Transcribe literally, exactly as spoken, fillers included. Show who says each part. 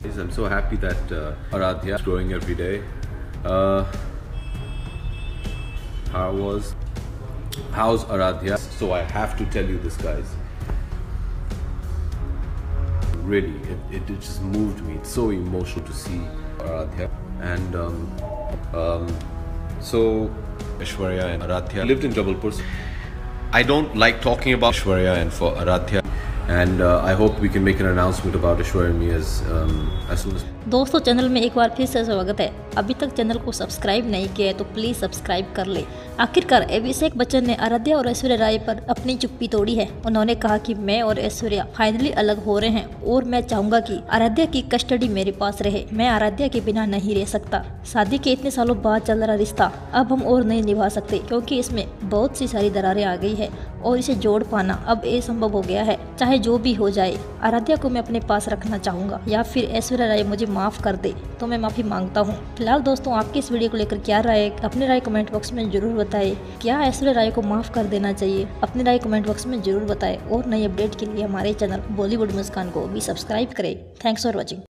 Speaker 1: I'm so happy that uh, Aradhya is growing every day. Uh, how was, how's Aradhya? So I have to tell you this, guys. Really, it, it, it just moved me. It's so emotional to see Aradhya. And um, um, so Aishwarya and Aradhya lived in Jabalpur. I don't like talking about Aishwarya and for Aradhya. And uh, I hope we can make an announcement about Aishwarya and me as um, as soon as.
Speaker 2: दोस्तों channel में एक बार फिर से स्वागत है। अभी तक channel को सब्सक्राइब नहीं किया है तो प्लीज़ सब्सक्राइब कर ले। आखिरकार अभिषेक बच्चन ने आराध्या और ऐश्वर्या राय पर अपनी चुप्पी तोड़ी है। उन्होंने कहा कि मैं और ऐश्वर्या फाइनली अलग हो रहे हैं और मैं चाहूंगा कि आराध्या की कस्टडी मेरे पास रहे। मैं आराध्या के बिना नहीं रह सकता। शादी के इतने सालों बाद चल रहा रिश्ता अब हम और नहीं निभा सकते, क्योंकि इसमें बहुत सी सारी दरारें आ गई है और इसे जोड़ पाना अब असंभव हो गया है। चाहे जो भी हो जाए, आराध्या को मैं अपने पास रखना चाहूंगा, या फिर ऐश्वर्या राय मुझे माफ कर दे तो मैं माफी मांगता हूँ। फिलहाल दोस्तों, आपकी इस वीडियो को लेकर क्या राय है, अपनी राय कमेंट बॉक्स में जरूर बताएं। क्या ऐश्वर्या राय को माफ कर देना चाहिए? अपनी राय कमेंट बॉक्स में जरूर बताएं और नई अपडेट के लिए हमारे चैनल बॉलीवुड मुस्कान को भी सब्सक्राइब करें। Thanks for watching.